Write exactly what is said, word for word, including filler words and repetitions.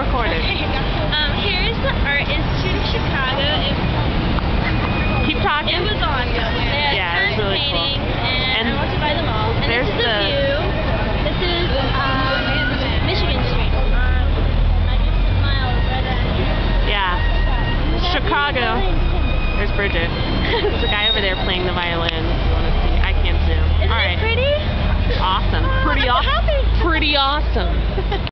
recorded. um, here's the Art Institute of Chicago. It, Keep talking. it was awesome. They had Yeah, it was tons of really cool. paintings, and, And I want to buy them all. And there's this is the, the- view. This is um, Michigan Street. Um, Magnificent Mile is right down here. Yeah. Chicago. There's Bridget. There's a guy over there playing the violin. If you want to see. I can't zoom. Isn't All it right. pretty? Awesome. Pretty I'm awesome. happy. Pretty awesome.